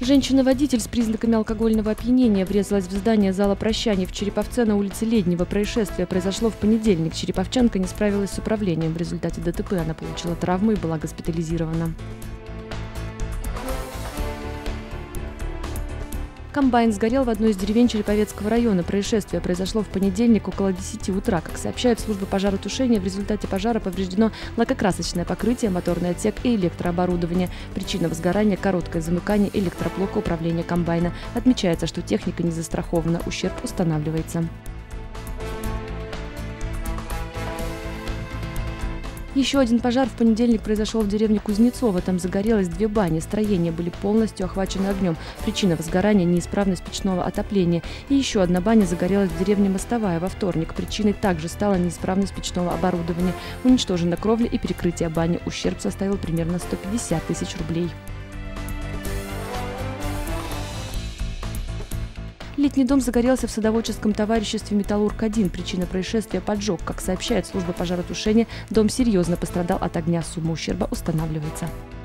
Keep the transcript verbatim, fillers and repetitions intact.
Женщина-водитель с признаками алкогольного опьянения врезалась в здание зала прощаний в Череповце на улице Леднева. Происшествие произошло в понедельник. Череповчанка не справилась с управлением. В результате ДТП она получила травмы и была госпитализирована. Комбайн сгорел в одной из деревень Череповецкого района. Происшествие произошло в понедельник около десяти утра. Как сообщает служба пожаротушения, в результате пожара повреждено лакокрасочное покрытие, моторный отсек и электрооборудование. Причина возгорания – короткое замыкание электроблока управления комбайна. Отмечается, что техника не застрахована, ущерб устанавливается. Еще один пожар в понедельник произошел в деревне Кузнецово. Там загорелось две бани. Строения были полностью охвачены огнем. Причина возгорания – неисправность печного отопления. И еще одна баня загорелась в деревне Мостовая во вторник. Причиной также стала неисправность печного оборудования. Уничтожена кровля и перекрытие бани. Ущерб составил примерно сто пятьдесят тысяч рублей. Летний дом загорелся в садоводческом товариществе «Металлург один». Причина происшествия – поджог. Как сообщает служба пожаротушения, дом серьезно пострадал от огня. Сумма ущерба устанавливается.